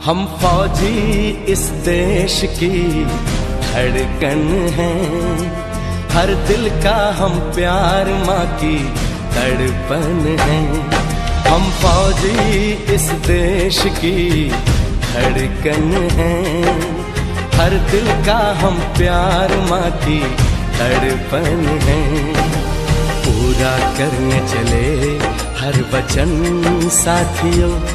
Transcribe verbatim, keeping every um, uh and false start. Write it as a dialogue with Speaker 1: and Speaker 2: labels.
Speaker 1: हम फौजी इस देश की धड़कन हैं, हर दिल का हम प्यार माँ की तड़पन हैं। हम फौजी इस देश की धड़कन हैं, हर दिल का हम प्यार माँ की तड़पन हैं। पूरा करने चले हर वचन साथियों,